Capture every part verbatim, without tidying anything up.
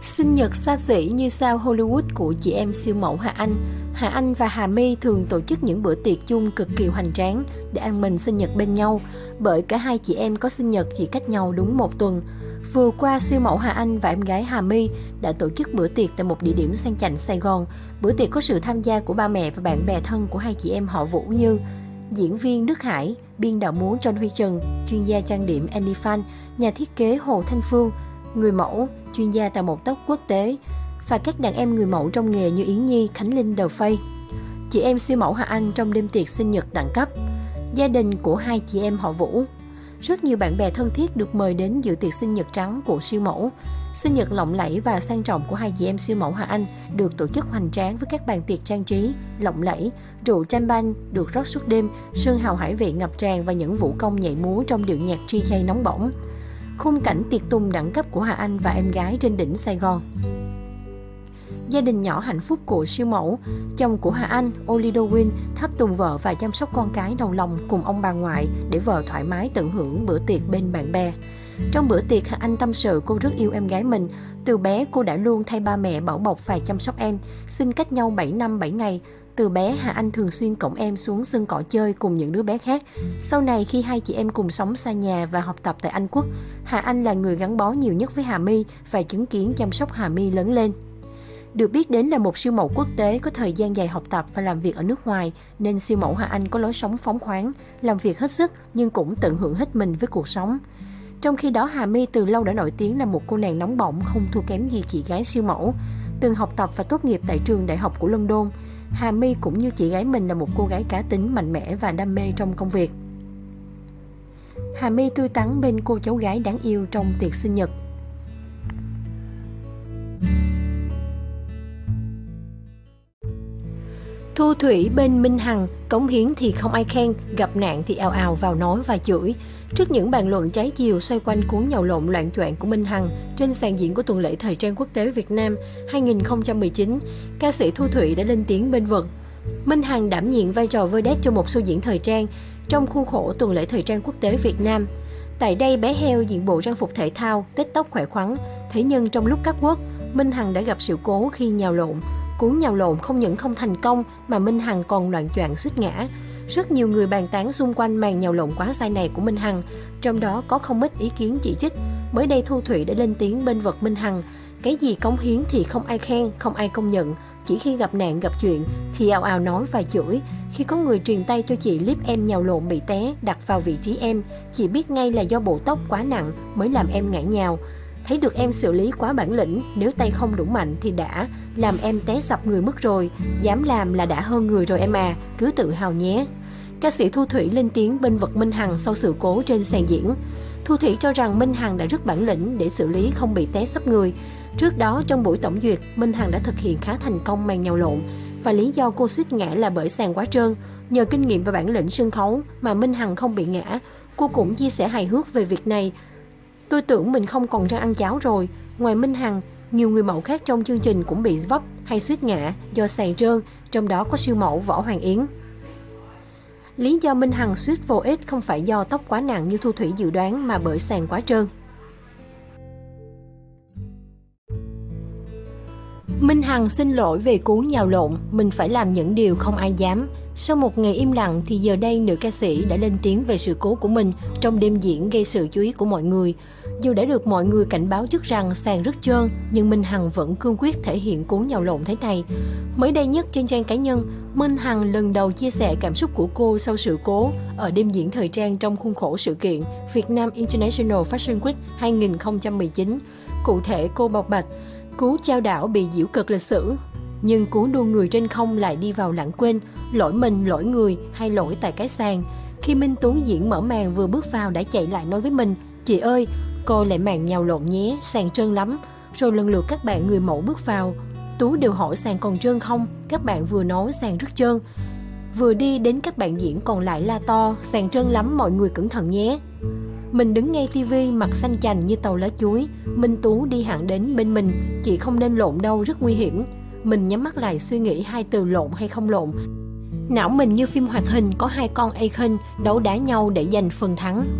Sinh nhật xa xỉ như sao Hollywood của chị em siêu mẫu Hà Anh. Hà Anh và Hà My thường tổ chức những bữa tiệc chung cực kỳ hoành tráng để ăn mừng sinh nhật bên nhau, bởi cả hai chị em có sinh nhật chỉ cách nhau đúng một tuần. Vừa qua, siêu mẫu Hà Anh và em gái Hà My đã tổ chức bữa tiệc tại một địa điểm sang chảnh Sài Gòn. Bữa tiệc có sự tham gia của ba mẹ và bạn bè thân của hai chị em họ Vũ như diễn viên Đức Hải, biên đạo múa John Huy Trần, chuyên gia trang điểm Andy Phan, nhà thiết kế Hồ Thanh Phương, người mẫu, chuyên gia tạo mộc tóc quốc tế và các đàn em người mẫu trong nghề như Yến Nhi, Khánh Linh, Đờ Phây. Chị em siêu mẫu Hà Anh trong đêm tiệc sinh nhật đẳng cấp. Gia đình của hai chị em họ Vũ. Rất nhiều bạn bè thân thiết được mời đến dự tiệc sinh nhật trắng của siêu mẫu. Sinh nhật lộng lẫy và sang trọng của hai chị em siêu mẫu Hà Anh được tổ chức hoành tráng với các bàn tiệc trang trí, lộng lẫy, rượu champagne được rót suốt đêm, sơn hào hải vị ngập tràn và những vũ công nhảy múa trong điệu nhạc di jay nóng bỏng. Khung cảnh tiệc tùng đẳng cấp của Hà Anh và em gái trên đỉnh Sài Gòn. Gia đình nhỏ hạnh phúc của siêu mẫu. Chồng của Hà Anh, Olido Win, tháp tùng vợ và chăm sóc con cái đầu lòng cùng ông bà ngoại để vợ thoải mái tận hưởng bữa tiệc bên bạn bè. Trong bữa tiệc, Hà Anh tâm sự cô rất yêu em gái mình. Từ bé, cô đã luôn thay ba mẹ bảo bọc và chăm sóc em. Sinh cách nhau bảy năm bảy ngày. Từ bé, Hà Anh thường xuyên cõng em xuống sân cỏ chơi cùng những đứa bé khác. Sau này, khi hai chị em cùng sống xa nhà và học tập tại Anh Quốc, Hà Anh là người gắn bó nhiều nhất với Hà My và chứng kiến chăm sóc Hà My lớn lên. Được biết đến là một siêu mẫu quốc tế có thời gian dài học tập và làm việc ở nước ngoài, nên siêu mẫu Hà Anh có lối sống phóng khoáng, làm việc hết sức nhưng cũng tận hưởng hết mình với cuộc sống. Trong khi đó, Hà My từ lâu đã nổi tiếng là một cô nàng nóng bỏng không thua kém gì chị gái siêu mẫu. Từng học tập và tốt nghiệp tại trường đại học của London, Hà My cũng như chị gái mình là một cô gái cá tính, mạnh mẽ và đam mê trong công việc. Hà My tươi tắn bên cô cháu gái đáng yêu trong tiệc sinh nhật. Thu Thủy bên Minh Hằng, cống hiến thì không ai khen, gặp nạn thì ào ào vào nói và chửi. Trước những bàn luận trái chiều xoay quanh cuốn nhào lộn loạn choạng của Minh Hằng trên sàn diễn của tuần lễ thời trang quốc tế Việt Nam hai không một chín, ca sĩ Thu Thủy đã lên tiếng bênh vực. Minh Hằng đảm nhiệm vai trò vedette trong một show diễn thời trang trong khuôn khổ tuần lễ thời trang quốc tế Việt Nam. Tại đây, bé heo diện bộ trang phục thể thao, tết tóc khỏe khoắn. Thế nhưng trong lúc cắt quất, Minh Hằng đã gặp sự cố khi nhào lộn. Cuốn nhào lộn không những không thành công mà Minh Hằng còn loạng choạng suýt ngã. Rất nhiều người bàn tán xung quanh màn nhào lộn quá sai này của Minh Hằng, trong đó có không ít ý kiến chỉ trích. Mới đây, Thu Thủy đã lên tiếng bênh vực Minh Hằng. Cái gì cống hiến thì không ai khen, không ai công nhận. Chỉ khi gặp nạn gặp chuyện thì ào ào nói và chửi. Khi có người truyền tay cho chị clip em nhào lộn bị té đặt vào vị trí em, chị biết ngay là do bộ tóc quá nặng mới làm em ngã nhào. Thấy được em xử lý quá bản lĩnh, nếu tay không đủ mạnh thì đã làm em té sập người mất rồi. Dám làm là đã hơn người rồi em à, cứ tự hào nhé. Ca sĩ Thu Thủy lên tiếng bênh vực Minh Hằng sau sự cố trên sàn diễn. Thu Thủy cho rằng Minh Hằng đã rất bản lĩnh để xử lý không bị té sấp người. Trước đó, trong buổi tổng duyệt, Minh Hằng đã thực hiện khá thành công màn nhào lộn và lý do cô suýt ngã là bởi sàn quá trơn. Nhờ kinh nghiệm và bản lĩnh sân khấu mà Minh Hằng không bị ngã. Cô cũng chia sẻ hài hước về việc này. Tôi tưởng mình không còn răng ăn cháo rồi. Ngoài Minh Hằng, nhiều người mẫu khác trong chương trình cũng bị vấp hay suýt ngã do sàn trơn, trong đó có siêu mẫu Võ Hoàng Yến. Lý do Minh Hằng suýt vô ích không phải do tóc quá nặng như Thu Thủy dự đoán mà bởi sàn quá trơn. Minh Hằng xin lỗi về cú nhào lộn, mình phải làm những điều không ai dám. Sau một ngày im lặng thì giờ đây nữ ca sĩ đã lên tiếng về sự cố của mình trong đêm diễn gây sự chú ý của mọi người. Dù đã được mọi người cảnh báo trước rằng sàn rất trơn, nhưng Minh Hằng vẫn cương quyết thể hiện cú nhào lộn thế này. Mới đây nhất trên trang cá nhân, Minh Hằng lần đầu chia sẻ cảm xúc của cô sau sự cố ở đêm diễn thời trang trong khuôn khổ sự kiện Việt Nam International Fashion Week hai không một chín. Cụ thể, cô bộc bạch, cú chao đảo bị giễu cợt lịch sử. Nhưng cú đua người trên không lại đi vào lãng quên, lỗi mình, lỗi người hay lỗi tại cái sàn. Khi Minh Tú diễn mở màn vừa bước vào đã chạy lại nói với mình, chị ơi, coi lại màn nhào lộn nhé, sàn trơn lắm. Rồi lần lượt các bạn người mẫu bước vào. Tú đều hỏi sàn còn trơn không, các bạn vừa nói sàn rất trơn. Vừa đi đến các bạn diễn còn lại la to, sàn trơn lắm mọi người cẩn thận nhé. Mình đứng ngay tivi mặt xanh chành như tàu lá chuối. Minh Tú đi hẳn đến bên mình, chị không nên lộn đâu, rất nguy hiểm. Mình nhắm mắt lại suy nghĩ hai từ lộn hay không lộn. Não mình như phim hoạt hình có hai con Icon đấu đá nhau để giành phần thắng.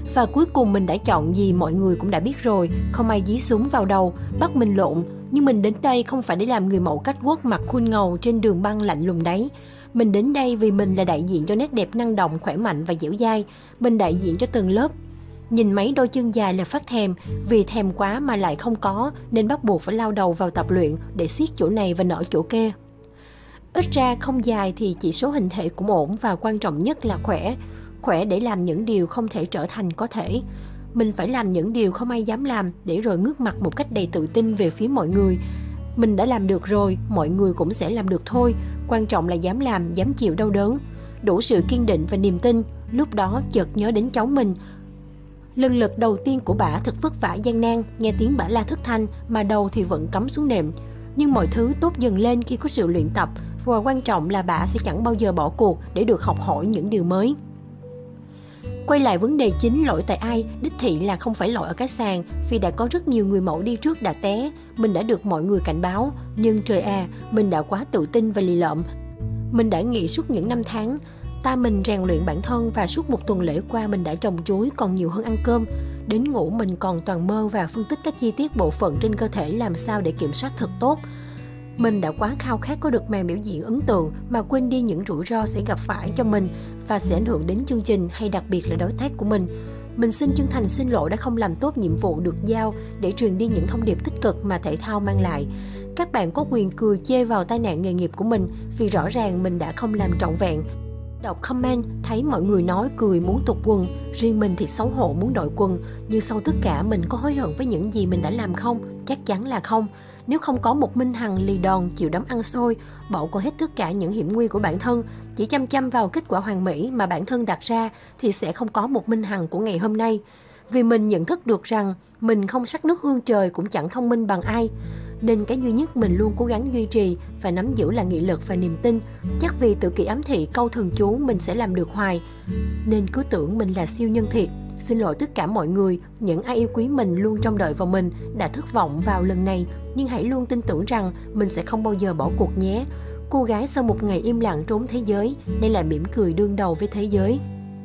Và cuối cùng mình đã chọn gì mọi người cũng đã biết rồi, không ai dí súng vào đầu, bắt mình lộn. Nhưng mình đến đây không phải để làm người mẫu cách quốc mặc khuôn ngầu trên đường băng lạnh lùng đấy. Mình đến đây vì mình là đại diện cho nét đẹp năng động, khỏe mạnh và dẻo dai. Mình đại diện cho từng lớp. Nhìn mấy đôi chân dài là phát thèm, vì thèm quá mà lại không có, nên bắt buộc phải lao đầu vào tập luyện để siết chỗ này và nở chỗ kia. Ít ra không dài thì chỉ số hình thể cũng ổn và quan trọng nhất là khỏe. Khỏe để làm những điều không thể trở thành có thể. Mình phải làm những điều không ai dám làm để rồi ngước mặt một cách đầy tự tin về phía mọi người. Mình đã làm được rồi, mọi người cũng sẽ làm được thôi. Quan trọng là dám làm, dám chịu đau đớn. Đủ sự kiên định và niềm tin. Lúc đó chợt nhớ đến cháu mình. Lần lượt đầu tiên của bả thật vất vả gian nan, nghe tiếng bả la thất thanh mà đầu thì vẫn cắm xuống nệm. Nhưng mọi thứ tốt dần lên khi có sự luyện tập, và quan trọng là bả sẽ chẳng bao giờ bỏ cuộc để được học hỏi những điều mới. Quay lại vấn đề chính, lỗi tại ai, đích thị là không phải lỗi ở cái sàn, vì đã có rất nhiều người mẫu đi trước đã té, mình đã được mọi người cảnh báo, nhưng trời à, mình đã quá tự tin và lì lợm. Mình đã nghĩ suốt những năm tháng, ta mình rèn luyện bản thân và suốt một tuần lễ qua mình đã trồng chuối còn nhiều hơn ăn cơm. Đến ngủ mình còn toàn mơ và phân tích các chi tiết bộ phận trên cơ thể làm sao để kiểm soát thật tốt. Mình đã quá khao khát có được màn biểu diễn ấn tượng mà quên đi những rủi ro sẽ gặp phải cho mình và sẽ ảnh hưởng đến chương trình hay đặc biệt là đối tác của mình. Mình xin chân thành xin lỗi đã không làm tốt nhiệm vụ được giao để truyền đi những thông điệp tích cực mà thể thao mang lại. Các bạn có quyền cười chê vào tai nạn nghề nghiệp của mình vì rõ ràng mình đã không làm trọn vẹn. Đọc comment thấy mọi người nói cười muốn tụt quần, riêng mình thì xấu hổ muốn đội quần. Nhưng sau tất cả mình có hối hận với những gì mình đã làm không? Chắc chắn là không. Nếu không có một Minh Hằng lì đòn chịu đấm ăn xôi, bỏ qua hết tất cả những hiểm nguy của bản thân, chỉ chăm chăm vào kết quả hoàn mỹ mà bản thân đặt ra thì sẽ không có một Minh Hằng của ngày hôm nay. Vì mình nhận thức được rằng mình không sắc nước hương trời cũng chẳng thông minh bằng ai. Nên cái duy nhất mình luôn cố gắng duy trì và nắm giữ là nghị lực và niềm tin. Chắc vì tự kỷ ám thị câu thần chú mình sẽ làm được hoài, nên cứ tưởng mình là siêu nhân thiệt. Xin lỗi tất cả mọi người, những ai yêu quý mình luôn trông đợi vào mình, đã thất vọng vào lần này. Nhưng hãy luôn tin tưởng rằng mình sẽ không bao giờ bỏ cuộc nhé. Cô gái sau một ngày im lặng trốn thế giới, nay lại mỉm cười đương đầu với thế giới.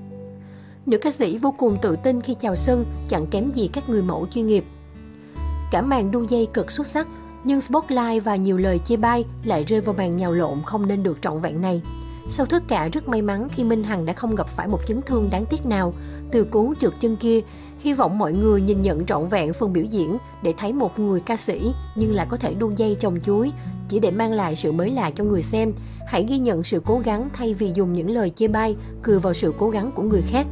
Nữ ca sĩ vô cùng tự tin khi chào sân, chẳng kém gì các người mẫu chuyên nghiệp. Cả màn đu dây cực xuất sắc, nhưng spotlight và nhiều lời chê bai lại rơi vào màn nhào lộn không nên được trọn vẹn này. Sau tất cả rất may mắn khi Minh Hằng đã không gặp phải một chấn thương đáng tiếc nào từ cú trượt chân kia. Hy vọng mọi người nhìn nhận trọn vẹn phần biểu diễn để thấy một người ca sĩ nhưng lại có thể đu dây trồng chuối, chỉ để mang lại sự mới lạ cho người xem. Hãy ghi nhận sự cố gắng thay vì dùng những lời chê bai, cười vào sự cố gắng của người khác.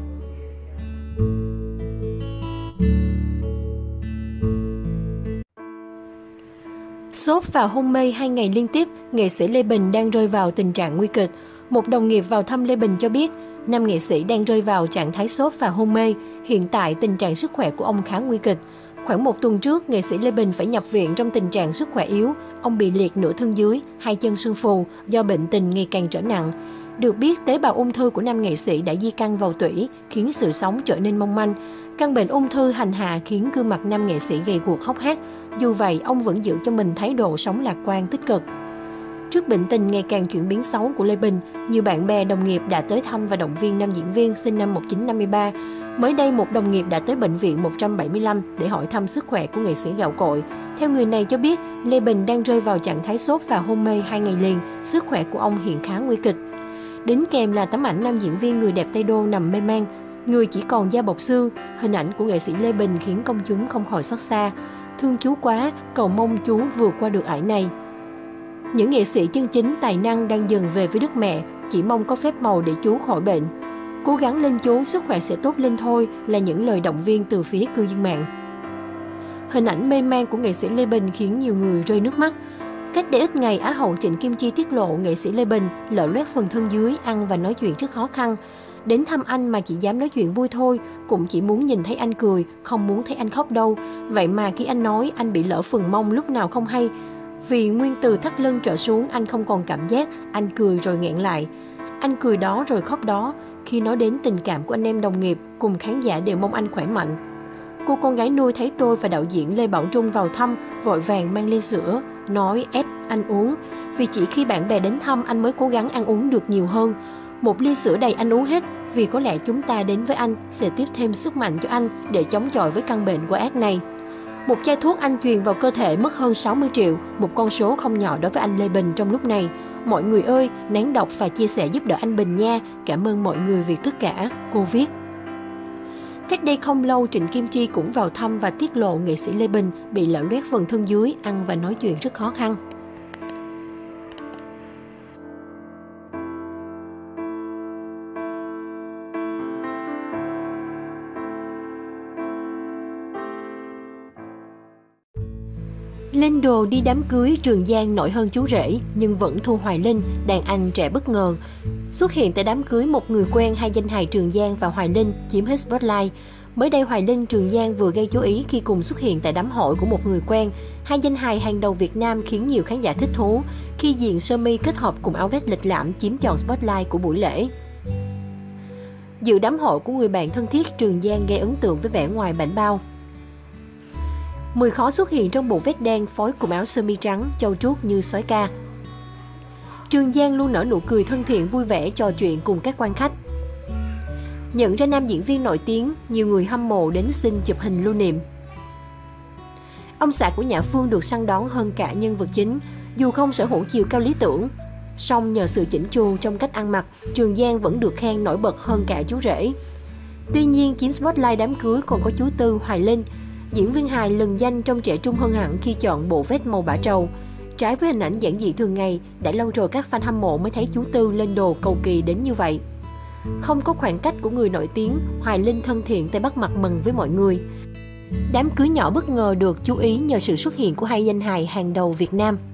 Sốt và hôn mê hai ngày liên tiếp, nghệ sĩ Lê Bình đang rơi vào tình trạng nguy kịch. Một đồng nghiệp vào thăm Lê Bình cho biết, nam nghệ sĩ đang rơi vào trạng thái sốt và hôn mê. Hiện tại tình trạng sức khỏe của ông khá nguy kịch. Khoảng một tuần trước, nghệ sĩ Lê Bình phải nhập viện trong tình trạng sức khỏe yếu. Ông bị liệt nửa thân dưới, hai chân sưng phù do bệnh tình ngày càng trở nặng. Được biết, tế bào ung thư của nam nghệ sĩ đã di căn vào tủy, khiến sự sống trở nên mong manh. Căn bệnh ung thư hành hạ khiến gương mặt nam nghệ sĩ gầy guộc hốc hác. Dù vậy, ông vẫn giữ cho mình thái độ sống lạc quan tích cực. Trước bệnh tình ngày càng chuyển biến xấu của Lê Bình, nhiều bạn bè đồng nghiệp đã tới thăm và động viên nam diễn viên sinh năm một nghìn chín trăm năm mươi ba. Mới đây, một đồng nghiệp đã tới bệnh viện một trăm bảy mươi lăm để hỏi thăm sức khỏe của nghệ sĩ gạo cội. Theo người này cho biết, Lê Bình đang rơi vào trạng thái sốt và hôn mê hai ngày liền, sức khỏe của ông hiện khá nguy kịch. Đính kèm là tấm ảnh nam diễn viên người đẹp Tây Đô nằm mê man, người chỉ còn da bọc xương. Hình ảnh của nghệ sĩ Lê Bình khiến công chúng không khỏi xót xa. Thương chú quá, cầu mong chú vượt qua được ải này. Những nghệ sĩ chân chính tài năng đang dần về với đất mẹ, chỉ mong có phép màu để chú khỏi bệnh. Cố gắng lên chú, sức khỏe sẽ tốt lên thôi, là những lời động viên từ phía cư dân mạng. Hình ảnh mê man của nghệ sĩ Lê Bình khiến nhiều người rơi nước mắt. Cách đây ít ngày, Á hậu Trịnh Kim Chi tiết lộ nghệ sĩ Lê Bình lở loét phần thân dưới, ăn và nói chuyện rất khó khăn. Đến thăm anh mà chỉ dám nói chuyện vui thôi, cũng chỉ muốn nhìn thấy anh cười, không muốn thấy anh khóc đâu. Vậy mà khi anh nói, anh bị lỡ phần mông lúc nào không hay. Vì nguyên từ thắt lưng trở xuống anh không còn cảm giác, anh cười rồi nghẹn lại. Anh cười đó rồi khóc đó, khi nói đến tình cảm của anh em đồng nghiệp, cùng khán giả đều mong anh khỏe mạnh. Cô con gái nuôi thấy tôi và đạo diễn Lê Bảo Trung vào thăm, vội vàng mang ly sữa, nói ép anh uống. Vì chỉ khi bạn bè đến thăm anh mới cố gắng ăn uống được nhiều hơn. Một ly sữa đầy anh uống hết vì có lẽ chúng ta đến với anh sẽ tiếp thêm sức mạnh cho anh để chống chọi với căn bệnh quái ác này. Một chai thuốc anh truyền vào cơ thể mất hơn sáu mươi triệu, một con số không nhỏ đối với anh Lê Bình trong lúc này. Mọi người ơi, nén độc và chia sẻ giúp đỡ anh Bình nha. Cảm ơn mọi người vì tất cả, cô viết. Cách đây không lâu, Trịnh Kim Chi cũng vào thăm và tiết lộ nghệ sĩ Lê Bình bị lở loét phần thân dưới, ăn và nói chuyện rất khó khăn. Lên đồ đi đám cưới, Trường Giang nổi hơn chú rể nhưng vẫn thua Hoài Linh, đàn anh trẻ bất ngờ. Xuất hiện tại đám cưới một người quen, hai danh hài Trường Giang và Hoài Linh chiếm hết spotlight. Mới đây Hoài Linh, Trường Giang vừa gây chú ý khi cùng xuất hiện tại đám hỏi của một người quen. Hai danh hài hàng đầu Việt Nam khiến nhiều khán giả thích thú khi diện sơ mi kết hợp cùng áo vest lịch lãm chiếm trọn spotlight của buổi lễ. Dự đám hỏi của người bạn thân thiết, Trường Giang gây ấn tượng với vẻ ngoài bảnh bao. Mười khó xuất hiện trong bộ vest đen phối cùng áo sơ mi trắng, trau chuốt như soái ca. Trường Giang luôn nở nụ cười thân thiện, vui vẻ trò chuyện cùng các quan khách. Nhận ra nam diễn viên nổi tiếng, nhiều người hâm mộ đến xin chụp hình lưu niệm. Ông xã của Nhã Phương được săn đón hơn cả nhân vật chính, dù không sở hữu chiều cao lý tưởng. Song nhờ sự chỉnh chu trong cách ăn mặc, Trường Giang vẫn được khen nổi bật hơn cả chú rể. Tuy nhiên, chiếm spotlight đám cưới còn có chú Tư, Hoài Linh. Diễn viên hài lừng danh trong trẻ trung hơn hẳn khi chọn bộ vest màu bã trầu. Trái với hình ảnh giản dị thường ngày, đã lâu rồi các fan hâm mộ mới thấy chú Tư lên đồ cầu kỳ đến như vậy. Không có khoảng cách của người nổi tiếng, Hoài Linh thân thiện tay bắt mặt mừng với mọi người. Đám cưới nhỏ bất ngờ được chú ý nhờ sự xuất hiện của hai danh hài hàng đầu Việt Nam.